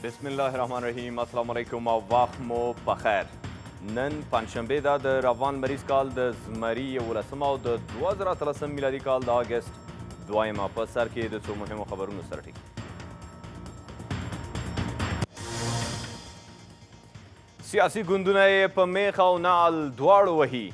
بسم الله الرحمن الرحیم. السلام علیکم او وخت مو بخیر. نن پنجشنبه ده د روان مریض کال د زمري 11 او د 2013 میلادي کال د اګست 2 په سر کې د څو مهمو خبرونو سره ټیک. سیاسي ګوندونه یې په میخ او نعل دواړو وهي.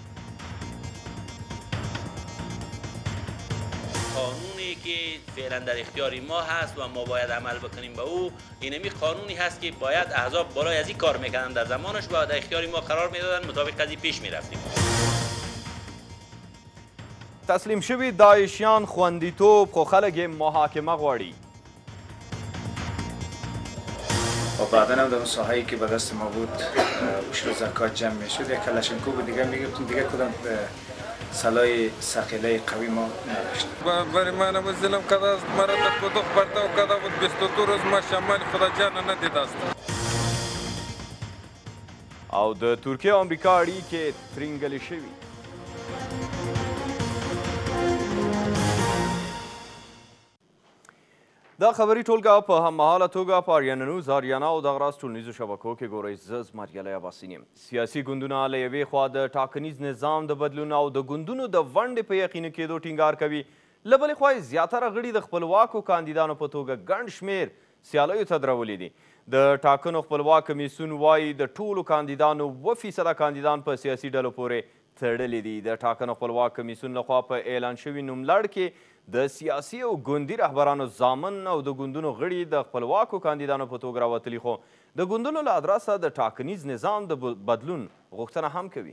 قانونی که فعلا در اختیار ما هست و ما باید عمل بکنیم به او اینمی قانونی هست که باید احزاب بالای از این کار میکنن در زمانش و در اختیار ما قرار میدادن مطابق از این پیش میرفتیم. تسلیم شوي داعشیان خوندیتوب خو خلک یې محاکمه غواړي. و بعدا هم در ساحه‌ای که به دست ما بود عشر زکات جمع میشد یک کلاشینکوف دیگه میگفتیم دیگه کدام سلاح ثقیله قوی ما نداشت. برای من مزلم کده است مرا در پدوخ برده و کده بود 22 روز ما شمال خدا جان ندیده است. او د ترکیه او امریکا اړیکې ترینګلې شوي. دا خبري ټولګه په هممهاله توګه په اریانا نیوز، اریانا او دغه راز ټولنیزو شبکو کې ګورئ. زه زمریالی عباسین یم. سیاسي ګوندونه له یوې خوا د ټاکنیز نظام د بدلون او د ګوندونو د ونډې په یقیني کېدو ټینګار کوي، له بلې خوا یې زیاتره غړي د خپلواکو کاندیدانو په توګه ګڼ شمېر سیالیو ته درولي دي. د ټاکنو خپلواک کمیسیون وایي د ټولو کاندیدانو 2% کاندیدان په سیاسي ډلو پورې تړلي دي. د ټاکنو خپلواک کمیسیون لخوا په اعلان شوي نوملړ کې د سیاسي او ګوندي رهبرانو زامن او د ګوندونو غړي د خپلواکو کاندیدانو په توګه راوتلي، خو د ګوندونو له ادرسه د ټاکنیز نظام د بدلون غوښتنه هم کوي.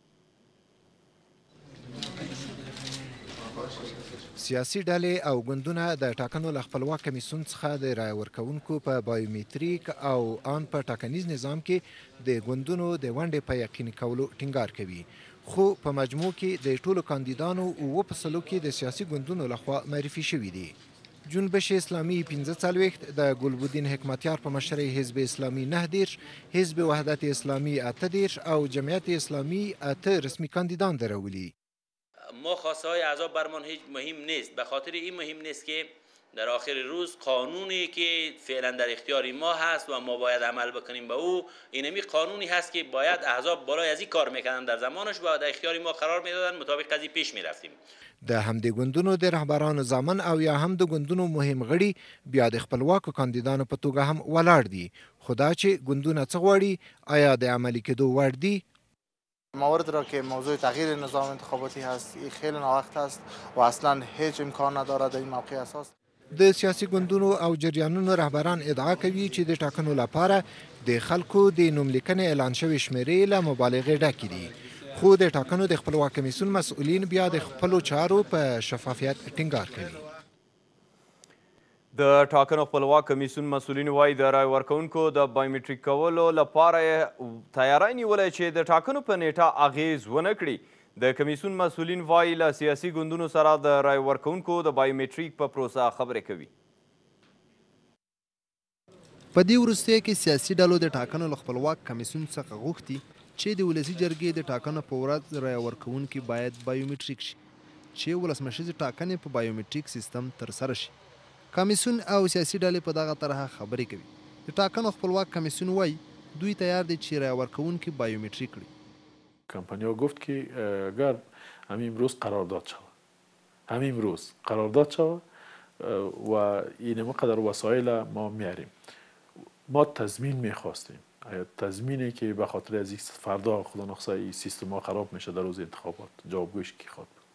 سیاسي ډلې او ګوندونه د ټاکنو له خپلواک کمیسیون څخه د رایه ورکوونکو په بایومتریک او آن په ټاکنیز نظام کې د ګوندونو د ونډې په یقیني کولو ټینګار کوي، خو په مجموع کې د ټولو کاندیدانو 2% کې د سیاسي ګوندونو لخوا معرفي شوي دي. جنبش اسلامي 45 د ګلبدین حکمتیار په مشرۍ حزب اسلامي 19، حزب وحدت اسلامي 18 او جمعیت اسلامی 8 رسمی کاندیدان درولي. ما خواسته های احزاب برمان هیچ مهم نیست، به خاطر این مهم نیست که در آخر روز قانونی که فعلا در اختیار ما هست و ما باید عمل بکنیم به او اینمی قانونی هست که باید احزاب بالای از این کار میکنن در زمانش و در اختیار ما قرار میدادن مطابق از این پیش میرفتیم. د همدې ګوندونو د رهبرانو زامن او یا هم د ګوندونو مهم غړي بیا د خپلواکو کاندیدانو په توګه هم ولاړ دي، خو دا چې ګوندونه څه غواړي آیا د عملي کېدو وړ دي؟ موارد را که موضوع تغییر نظام انتخاباتی هست این خیلی ناوقت است و اصلا هیچ امکان ندارد در این موقع اساس. د سیاسي ګوندونو او جریانونو رهبران ادعا کوي چې د ټاکنو لپاره د خلکو د نوملیکنې اعلان شوې شمیرې له مبالغې ډکې دي، خو د ټاکنو د خپلواک کمیسیون مسؤلین بیا د خپلو چارو په شفافیت ټینګار کوي. د ټاکنو خپلواک کمیسیون مسؤلین وایي د رای ورکوونکو د بایومتریک کولو لپاره تیاری نیولی چې د ټاکنو په نیټه اغیز ونه کړي. د کمیسیون مسؤلین وایي له سیاسي ګوندونو سره د رای ورکوونکو د بایومتریک په پروسه خبرې کوي. په دې وروستیو کې سیاسي ډلو د ټاکنو له خپلواک کمیسیون څخه غوښتي چې د ولسي جرګې د ټاکنو په ورځ رای ورکوونکي باید بایومتریک شي، چې ولسمشریزې ټاکنې په بایومتریک سیستم ترسره شي. کمیسیون او سیاسي ډلې په دغه طرح خبرې کوي. د ټاکنو خپلواک کمیسیون وایي دوی تیار دي چې رای ورکوونکي بایومتریک کړي. کمپانیا گفت که اگر همین امروز قرارداد شود و این مقدار وسایل ما میاریم. ما تضمین میخواستیم، تضمینی که به خاطر از فردا خدا نخواسته این سیستم ها خراب میشه در روز انتخابات جوابگویش کی خواهد بود.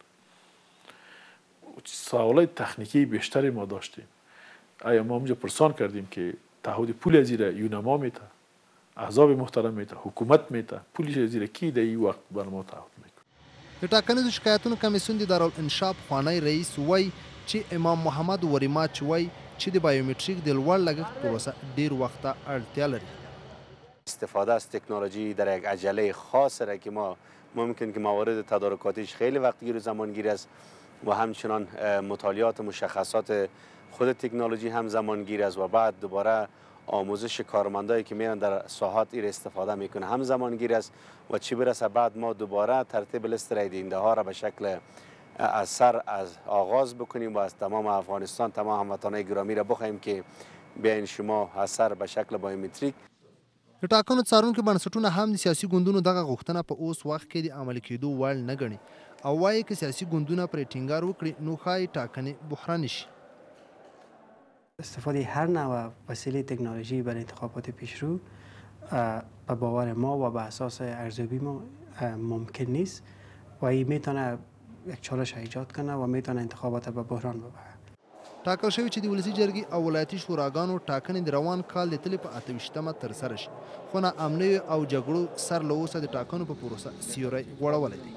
سوالای تکنیکی بیشتری ما داشتیم. آیا ما اونجا پرسان کردیم که تعهد پول زیر یونما میته، احزاب محترم میته، حکومت میته، پولش زیر کی در این وقت بر ما تعهد میکنه. د ټاکنیزو شکایتونو کمیسیون د دارالانشا پخوانی رئیس وایي چې امام محمد وریماچ وایي چې د بایومتریک د لوړ لګښت پروسه ډیر وخت ته اړتیا لري. استفاده از تکنولوژی در یک عجله خاص را که ما ممکن که موارد تدارکاتیش خیلی وقتگیر و زمانگیر است و همچنان مطالعات مشخصات خود تکنولوژی هم زمانگیر است و بعد دوباره آموزش کارمندایی که میرن در ساحات این استفاده میکنه هم زمانگیر است و چی برسه بعد ما دوباره ترتیب لیست رای دهنده ها را به شکل از آغاز بکنیم و از تمام افغانستان تمام هموطنان گرامی را بخواهیم که بیا انشماع اثر به شکل بایومتریک. د ټاکنو څارونکو بنسټونه هم د سیاسي ګوندونو دغه غوښتنه په اوس وخت کې د عملي کېدو وړ نه ګڼي او وایي که سیاسي ګوندونه پرې ټینګار وکړي نو ښایي ټاکنې بحراني شي. استفاده هر نوع وسیله تکنولوژی برای انتخابات پیشرو به باور ما و به اساس ارزیابی ما ممکن نیست و این میتونه یک چالش ایجاد کنه و میتونه انتخابات به بحران ببره. ټاکل شوی چې د ولسي جرګې او ولایتي شوراګانو ټاکنې د روان کال د تلې په 28مه ترسره شي خو ناامنیو او جګړو سر له اوسه د ټاکنو په پروسه سیوری غوړولی دی.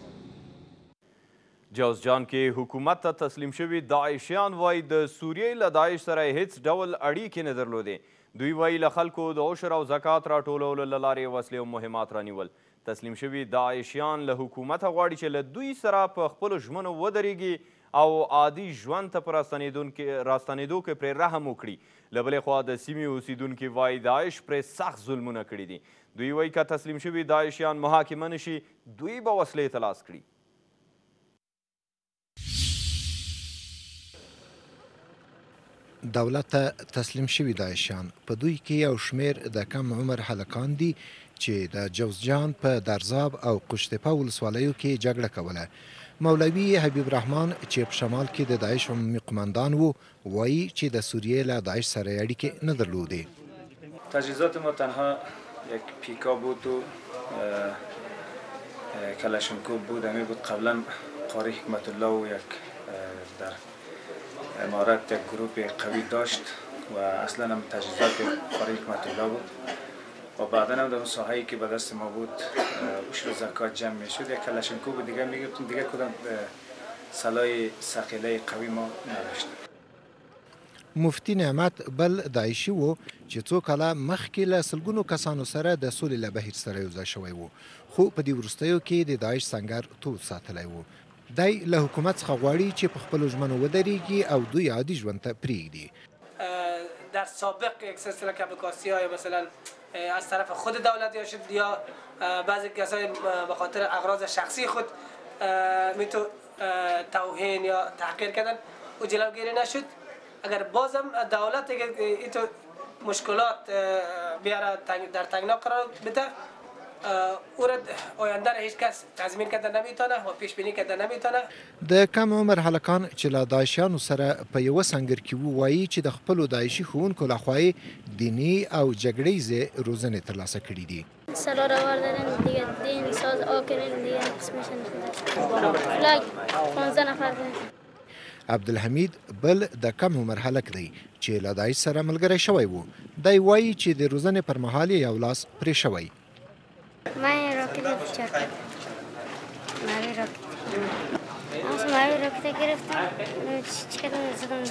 جوزجان کې حکومت ته تسلیم شوي داعشیان وایي د سوریې له داعش سره هیڅ ډول اړیکې نه درلودې. دوی وایي له خلکو د عشر او زکات راټولولو له لارې وسلې او مهمات رانیول. تسلیم شوي داعشیان له حکومته غواړي چې له دوی سره په خپلو ژمنو ودرېږي او عادي ژوند ته په راستنېدو کې پرې رحم وکړي. له بلې خوا د سیمې اوسیدونکي وایي داعش پرې سخت ظلمونه کړي دي. دوی وایي که تسلیم شوي داعشیان محاکمه نه شي دوی به وسلې ته لاس کړي. دولت ته تسلیم شوي داعشیان په دوی کې یو شمیر د کم عمر هلکان دي چې د جوزجان په درزاب او قشتپه ولسوالیو کې جګړه کوله. مولوي حبیب رحمان چې په شمال کې د داعش عمومي قماندان و وایي چې د سوریې له داعش سره اړیکې نه درلودې. تجهیزات ما تنها یک پیکا بود و کلاشنکوف بود. همی بود قبلا قاری حکمت الله و یک در امارت یک گروپ قوی داشت و اصلا هم تجهیزات قاری حکمت الله بود و بعدا هم در اون ساحه‌ای که به دست ما بود عشر زکات جمع میشد. یک کلاشنکوف دیگه میگفتیم دیگه کدام سلاح ثقیله قوی ما نداشت. مفتی نعمت بل داعشي و چې څو کاله مخکې له سلګونو کسانو سره د سولې له بهیر سره یوځای شوی و خو په دې وروستیو کې د داعش سنګر تود ساتلی و. دی له حکومت څخه غواړي چې په خپلو ژمنو ودرېږي او دوی عادي ژوند ته پرېږدي. در سابق یک سلسله کپکاسی‌های مثلا از طرف خود دولت یا شد یا بعضی کسای به خاطر اغراض شخصی خود میتو توهین یا تحقیر کردن و جلوگیری نشد. اگر بازم دولت ایتو مشکلات بیاره در تنگنا قرار بده او را آینده را هیچ کس تضمین کرده نمیتونه و پیش بینی کرده نمیتونه. د کم عمر هلکان چې له داعشیانو سره په یوه سنګر کې وو وایي چې د خپلو داعشي ښوونکو لخوا یې دیني او جګړه ییزې روزنې ترلاسه کړي دي. سالار آوردن دیگه دین ساز آکرین دیگه قسمش فلاگ 15 نفر بود. عبدالحمید بل د کم عمر هلک دی چې له داعش سره ملګری شوی و. دی وایي چې د روزنې پر مهال یو لاس پرې شوی. من راکت فشار کردم. ماوی راکت گرفتم. چیکار زدم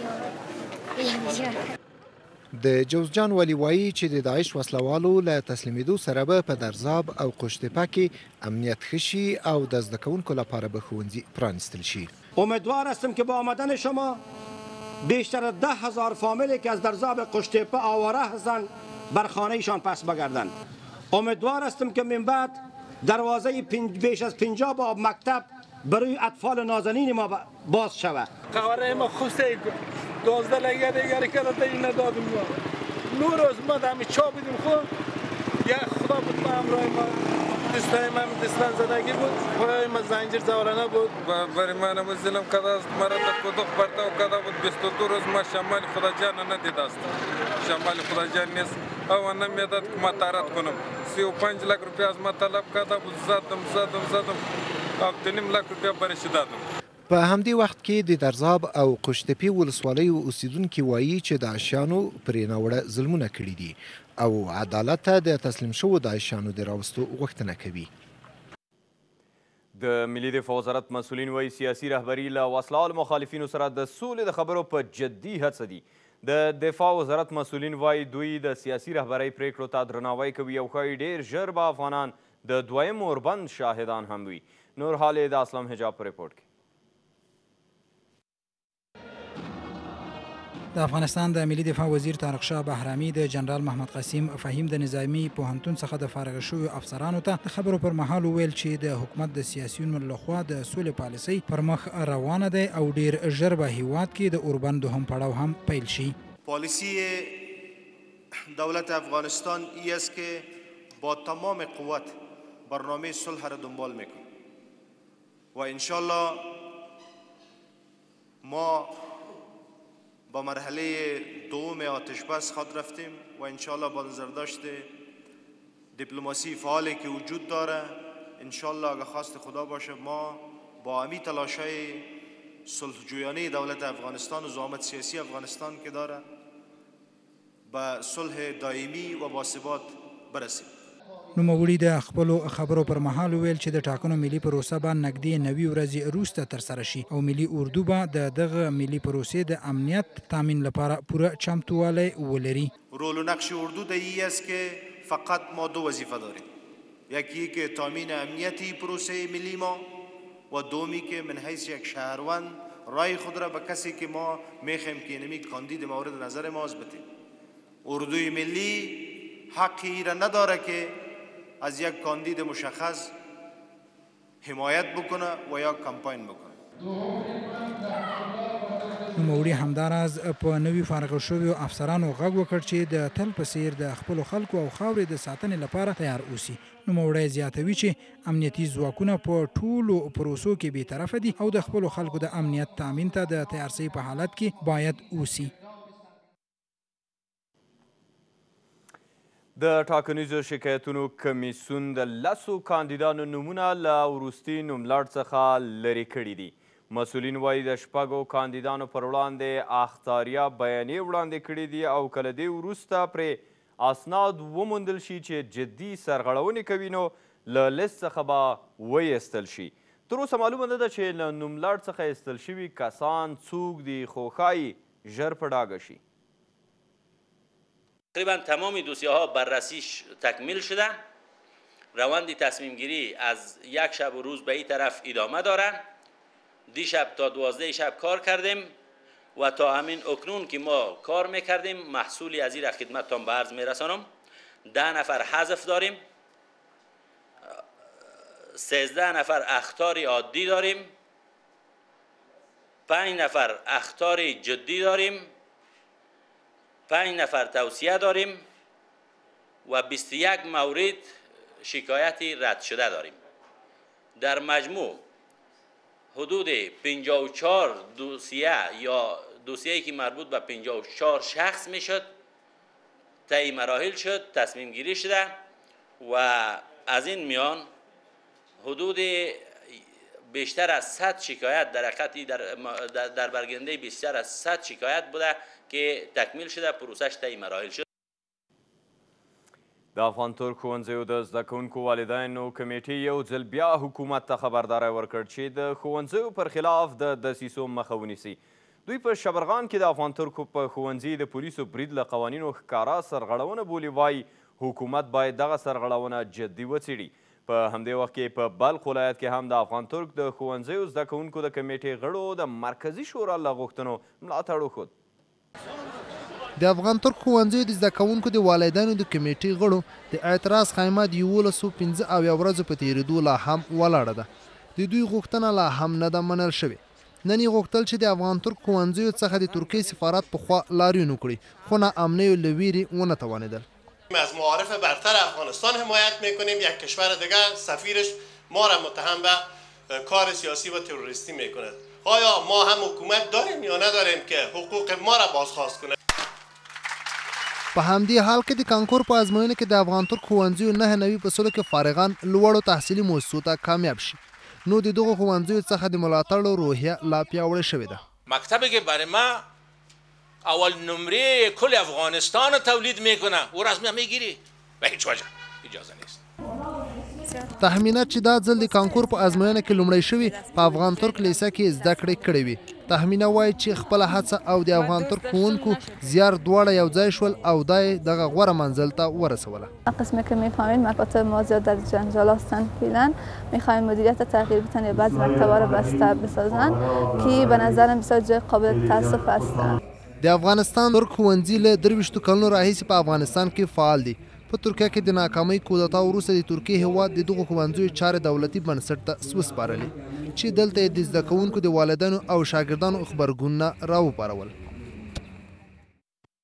دور. د جوزجان والی وایي چې د داعش وسلوالو له تسلیمېدو سره به په درزاب او قشتپه کې امنیت ښه شي او د زده کوونکو لپاره به ښوونځي پرانیستل شي. امیدوار هستم که با آمدن شما بیشتر از 10,000 فامیلی که از درزاب قشتپه آواره هستند بر خانه‌شان پس بگردند. امیدوار هستم که من بعد دروازه بیش از 50 باب مکتب برای اطفال نازنین ما باز شود. قواره ما خوسته 12 لگه دیگری که تا این ندادیم ما. نور روز ما دمی چا بودیم خود یا خدا بود ما همراه ما دستای من دستان زدگی بود پای ما زنجیر زورانه بود و برای من هم ظلم کده است مرا در کدوخ برده و کده بود 22 روز ما شمال خدا جان ندید است. شمال خدا جان نیست او نمیداد که ما تارت کنم 35 لک روپیه از ما طلب کده بود زدم 7.5 لک روپیه برش دادم. په همدې وخت کې د درزاب او قشتپې ولسوالیو اوسیدونکي وایي چې داعشیانو پرې ناوړه ظلمونه کړي دي او عدالت ته د تسلیم شوو داعشیانو د راوستو غوښتنه کوي. د ملي دفاع وزارت مسؤلین وایي سیاسي رهبري له وسله مخالفینو سره د سولې د خبرو په جدي هڅه دي. د دفاع وزارت مسؤلین وایي دوی د سیاسي رهبرۍ پریکړو ته درناوی کوي او ښایي ډېر ژر به افغانان د دویم اوربند شاهدان هم وي. نور حال د اسلام حجاب په ریپورټ کې. د افغانستان د ملي دفاع وزیر طارق شاه بهرامي د جنرال محمد قاسم فهیم د نظامي پوهنتون څخه د فارغ شویو افسرانو ته د خبرو پر مهال وویل چې د حکومت د سیاسیونو لخوا د سولې پالیسۍ پر مخ روانه دی او ډیر ژر به هیواد کې د اوربند دوهم پړاو هم پیل شي. پالیسی دولت افغانستان ای است که با تمام قوت برنامه صلح را دنبال میکنیم و انشالله ما با مرحله دوم آتش بس خود رفتیم و انشالله با نظرداشت دیپلماسی فعالی که وجود داره انشالله اگر خواست خدا باشه ما با امی تلاشای صلحجویانه دولت افغانستان و زعامت سیاسی افغانستان که داره به صلح دائمی و باثبات برسیم. نوموړي د خپلو خبرو پر مهال ویل چې د ټاکنو ملي پروسه به نږدې 90 ورځې وروسته ترسره شي او ملي اردو به د دغه ملي پروسې د امنیت تامین لپاره پوره چمتووالی ولري. رول و نقش اردو در این است که فقط ما دو وظیفه داریم، یکی که تامین امنیتی پروسه ملی ما و دومی که من حیث یک شهروند رای خود را به کسی که ما میخوایم که اینمی کاندید مورد نظر ما بدیم. اردوی ملی حقی را نداره که از یک کاندید مشخص حمایت بکنه و یا کمپاین بکنه. نوموړي همداراز په نوي فارغ شویو افسرانو غږ وکړ چې د تل په څیر د خپلو خلکو او خاورې د ساتنې لپاره تیار اوسي. نوموړی زیاتوي چې امنیتي ځواکونه په ټولو پروسو کې بېطرفه دي او د خپلو خلکو د امنیت تامین ته د تیارسۍ په حالت کې باید اوسي. د ټاکنیزو شکایتونو کمیسیون د 10 کاندیدانو نومونه له وروستي نوملړ څخه لرې کړي دي. مسؤلین وایي د 6 کاندیدانو پر وړاندې اخطاریه بیانیې وړاندې کړي دي او که له دې وروسته پرې اسناد وموندل شي چې جدي سرغړونې کوي نو له لیست څخه به وایستل شي. تر اوسه معلومه نه ده چې له نوملړ څخه ایستل شوي کسان څوک دي، خو ښایي ژر په ډاګه شي. تقریبا تمام دوسیه ها بررسیش تکمیل شده. روند تصمیم گیری از یک شب و روز به این طرف ادامه داره. دیشب تا 12 شب کار کردیم و تا همین اکنون که ما کار میکردیم محصولی از این خدمتتان به عرض میرسانم. 10 نفر حذف داریم، 13 نفر اخطار عادی داریم، 5 نفر اخطار جدی داریم، 5 نفر توصیه داریم و 21 مورد شکایتی رد شده داریم. در مجموع حدود 54 دوسیه یا دوسیه‌ای که مربوط به 54 شخص میشد طی مراحل شد، تصمیم گیری شده و از این میان حدود بیشتر از 100 شکایت در حقیقت در برگنده بیشتر از 100 شکایت بوده که تکمیل شده، پروسش طی مراحل شد. د افغان ترک ښوونځیو د زده کوونکو والدینو کمیټې یو ځل بیا حکومت ته خبرداری ورکړ چې د ښوونځیو پر خلاف د دسیسو مخه ونیسي. دوی په شبرغان کې د افغان ترکو په ښوونځي د پولیسو برید له قوانینو ښکاره سرغړونه بولي. وایي حکومت باید دغه سرغړونه جدي وڅېړي. په همدې وخت کې په بلخ ولایت کې هم د افغان ترک د ښوونځیو زده کوونکو د کمیټې غړو د مرکزي شورا له غوښتنو ملاتړ وښود. د افغان ترک ښوونځیو د زده کوونکو د والدینو د کمیټې غړو د اعتراض خیمه د 1115 ورځو په تېرېدو لا هم ولاړه ده. د دوی غوښتنه لا هم نه ده منل شوې. نن یې غوښتل چې د افغان ترک ښوونځیو څخه د ترکیې سفارت په خوا لاریون وکړي، خو ناامنیو له ویرې ونه توانېدل. از معارف برتر افغانستان حمایت میکنیم. یک کشور دیگر سفیرش ما را متهم به کار سیاسی و تروریستی میکند. آیا ما هم حکومت داریم یا نداریم که حقوق ما را بازخواست کنه؟ په همدې حال کې د کانکور په ازموینه کې د افغان ترک ښوونځیو 9 کې فارغان لوړو تحصیلي مؤسسو ته کامیاب شي. نو د دغو ښوونځیو څخه د ملاتړ روحیه لا پیاوړې شوې ده. مکتبی که برای ما اول نمره کل افغانستان رو تولید میکنه او را از ما میگیری به هیچ وجه اجازه نیست. تهمینه چې دا ځل د کانکور په ازموینه کې لومړی شوي په افغان ترک لیسه کې زده کړې کړې وي. تهمینه وایي چې خپله هڅه او د افغان ترک ښوونکو زیار دواړه یو ځای شول او دا یې دغه غوره منزل ته ورسوله. قسمی که میفهمید مکاتب ما زیاد در جنجال هستند فعلا میخوایم مدیریت تغییر بدن یا بعضی مکتبا رو بسته بسازن که به نظرم بسیار جای قابل تاسف است. د افغانستان ترک ښوونځي له 23 کلونو راهیسې په افغانستان کې فعال دي. په ترکیه کې د ناکامۍ کودتا وروسته د ترکیې هېواد د دغو ښوونځیو چارې دولتي بنسټ ته وسپارلې چې دلته یې د زده کوونکو د والدینو او شاګردانو غبرګونونه راوپارول.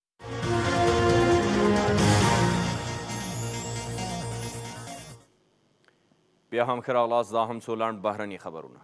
بیا هم ښه راغلاست. دا هم څو لنډ بهرني خبرونه.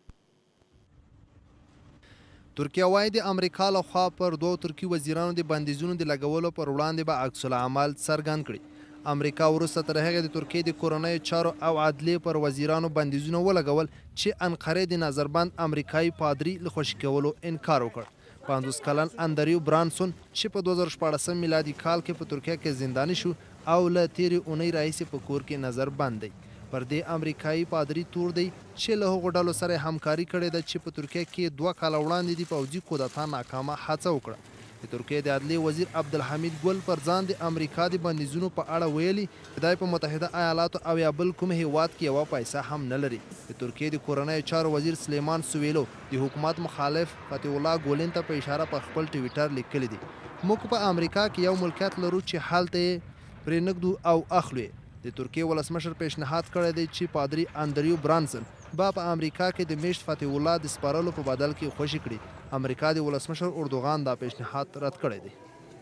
ترکیه وایي د امریکا لخوا پر دوو ترکي وزیرانو د بندیزونو د لګولو پر وړاندې به عکس العمل څرګند کړي. امریکا وروسته تر هغې د ترکیې د کورنیو چارو او عدلیې پر وزیرانو بندیزونه ولګول چې انقرې د نظربند امریکایي پادري له خوشي کولو انکار وکړ. 50 کلن اندریو برانسون چې په 2014 میلادي کال کې په ترکیه کې زنداني شو او له تیرې اونۍ راهیسې په کور کې نظربند دی. پر دې امریکایي پادري تور دی چې له هغو ډلو سره همکاري کړې ده چې په ترکیه کې 2 کاله وړاندې د پوځي کودتا ناکامه هڅه وکړه. د ترکیې د عدلیې وزیر عبدالحمید ګل پر ځان د امریکا د بندیزونو په اړه ویلي چې دی په متحده ایالاتو او یا بل کوم هیواد کې یوه پیسه هم نه لري. د ترکیې د کورنیو چارو وزیر سلیمان سویلو د حکومت مخالف فتح الله ګولین ته په اشاره په خپل ټویټر لیکلی دی موږ په امریکا کې یو ملکیت لرو چې هلته یې پرې نږدو او اخلو. د ترکیې ولسمشر پیشنهاد کړی دی چې پادري اندریو برانسن به په امریکا کې د میشت فتح الله د سپارلو په بدل کې خوشي کړي. امریکا د ولسمشر اردوغان دا پیشنهاد رد کړی دی.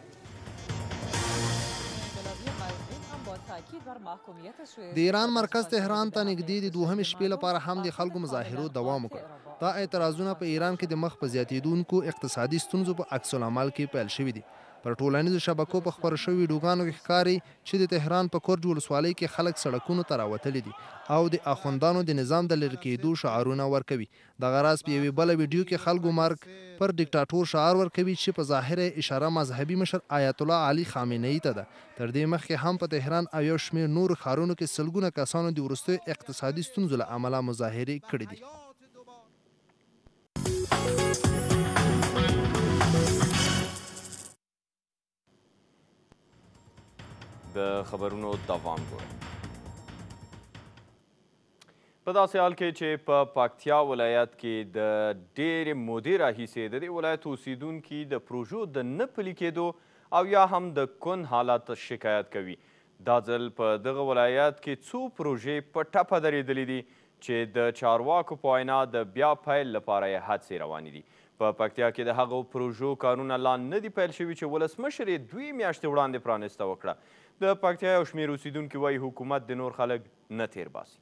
د ایران مرکز تهران ته نږدې د 2 شپې لپاره هم د خلکو مظاهرو دوام وکړ. دا اعتراضونه په ایران کې د مخ په زیاتېدونکو اقتصادي ستونزو په عکس العمل کې پیل شوي دي. پر ټولنیزو شبکو په خپرو شوي ویډیوګانو کې ښکاري چې د تهران په کورج ولسوالۍ کې خلک سړکونو ته راوتلي دي او د اخوندانو د نظام د لرې کېدو شعارونه ورکوي. دغه راز په یوې بله ویډیو کې خلکو مرګ پر ډیکټاټور شعار ورکوي چې په ظاهره اشاره مذهبي مشر آیت الله علي خامنه‌ای ته ده. تر دې مخکې هم په تهران او یو شمېر نورو ښارونو کې سلګونه کسانو د وروستیو اقتصادي ستونزو له امله مظاهرې کړې دي. د خبرونو دوام ګورئ. په داسې حال کې چې په پکتیا ولایت کې د ډېرې مودې راهیسې د دې ولایت اوسیدونکي د پروژو د نه پلي کېدو او یا هم د کن حالت شکایت کوي. دا ځل په دغه ولایت کې څو پروژې په ټپه درېدلې دي چې د چارواکو په وینا د بیا پیل لپاره یې هڅې روانې دي. په پکتیا کې د هغو پروژو کارونه لا نه دي پیل شوي چې ولسمشر یې 2 میاشتې وړاندې پرانسته وکړه. د پکتیا یو شمېر اوسیدونکي وایي حکومت د نور خلک نه تیر باسي.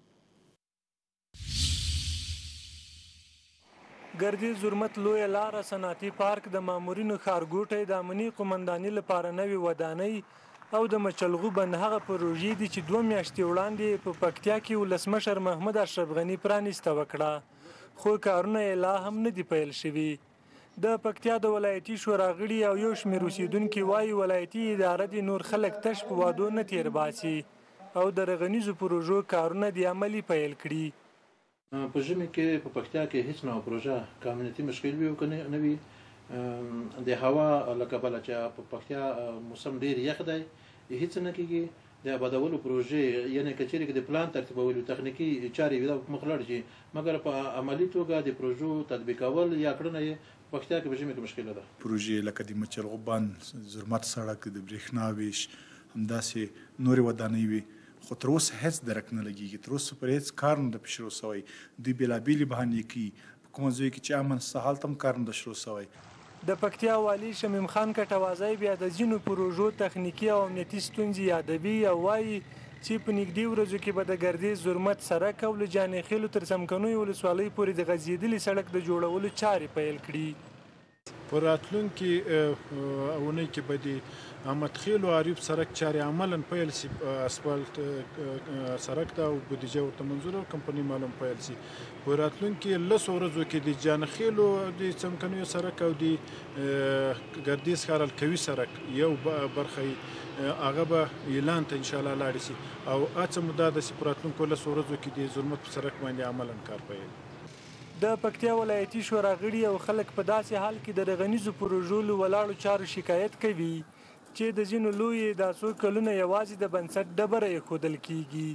ګردیز زرمت لویه لاره، صنعتي پارک، د مامورینو ښارګوټی، د امني قمنداني لپاره نوې ودانۍ او د مچلغو بند هغه پروژې دي چې 2 میاشتې وړاندې په پکتیا کې ولسمشر محمد اشرف غني پرانسته وکړه، خو کارونه یې لا هم نه دي پیل شوي. د پکتیا د ولایتي شورا غړي او یو شمېر اوسیدونکي وایي ولایتي اداره د نور خلک تش په وادو نه تیر باسي او د رغنیزو پروژو کارونه د عملي پیل کړي. په ژمي کې په پکتیا کې هیڅ نوع پروژه که امنیتي مشکل وي او که نه وي، د هوا له کبله چې په پکتیا موسم ډېر یخ دی، هیڅ نه کېږي. د آبادولو پروژې یعنې که چېرې د پلان ترتیبولو تخنیکي چارې وي دا مخ لاړ شي، مګر په عملي توګه د پروژو تطبیقول یا کړنه یې په پکتیا کې په ژمي کې مشکله ده. پروژې لکه د مچلغو بند، زرمت سړک، د برېښنا ویش، همداسې نورې ودانۍ وي، خو تر اوسه هېڅ درک نه لګېږي. تر اوسه پر هېڅ کار نه ده شروع سوی. دوی بېلابېلې بهانې کوي. په کومه ځای کې چې امن شته هلته هم کار نه ده شروع سوی. د پکتیا والي شمیم خان کټوازی بیا د ځینو پروژو تخنیکي او امنیتي ستونزې یادوي او وایي چې په نږدې ورځو کې به د ګردیز زرمت سړک او له جانې خیلو تر څمکنیو ولسوالۍ پورې د غځېدلي سړک د جوړولو چارې پیل کړي. په راتلونکي اونۍ کې به د احمد خیل او عریب سړک چارې عملاً پیل شي. اسفالت سړک ته او بودیجه ورته منظوره کمپنۍ معلوم پیل شي. په راتلونکي 10 ورځو کې د جانخیلو د څمکنیو سړک او د ګردیز ښار الکوي سړک یو برخه هغه به اعلان ته انشاءالله لاړې شي او هڅه مو دا ده چې په راتلونکو 10 ورځو کې د زرمت په سړک باندې عملاً کار پیل. د پکتیا ولایتي شورا غړي او خلک په داسې حال کې د رغنیزو پروژو له ولاړو چارو شکایت کوي چې د ځینو لویې دا څو کلونه یوازې د بنسټ ډبره ایښودل کیږي.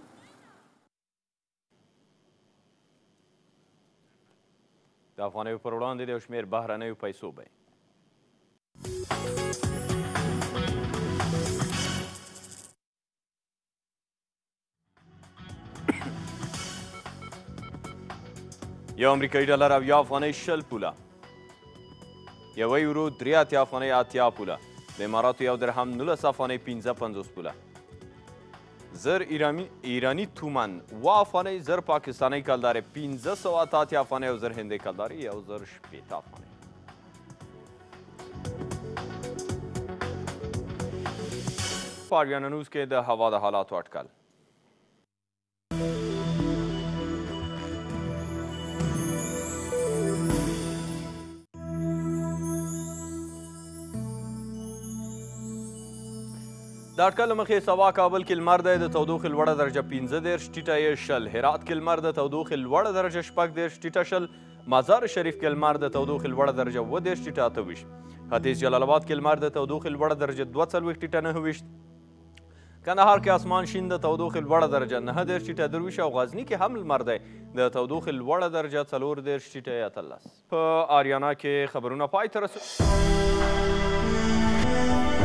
د افغانیو پر وړاندې د یو شمېر بهرنیو پیسو بیه. یو امریکایي ډالر 70 افغانۍ 60 پوله، یو یورو 83 افغانۍ 80 پوله، د اماراتو یو درهم 19 افغانۍ 55 پوله، زر ایرانی تومن 7 افغانۍ، زر پاکستانی کلدارې 1580 افغانۍ او زر هندۍ کلدارې 1080 افغانۍ. په آریانا نیوز کې د هوا د حالاتو اټکل. د اټکل له مخې سبا کابل کې لمر دی، د تودوخې لوړه درجه 15 ټیټه یې 20. هرات کې لمر د تودوخې لوړه درجه 14 ټیټه 20. مزار شریف کې لمر د تودوخې لوړه درجه 20 ټیټه 28. ختیځ جلال آباد کې لمر د تودوخې لوړه درجه 42 ټیټه 29. کندهار کې اسمان شین د تودوخې لوړه درجه 9 ټیټه 23 او غزني کې هم لمر دی د تودوخې لوړه درجه 4 ټیټه 13. په آریانا کې خبرونه پای ته رسو.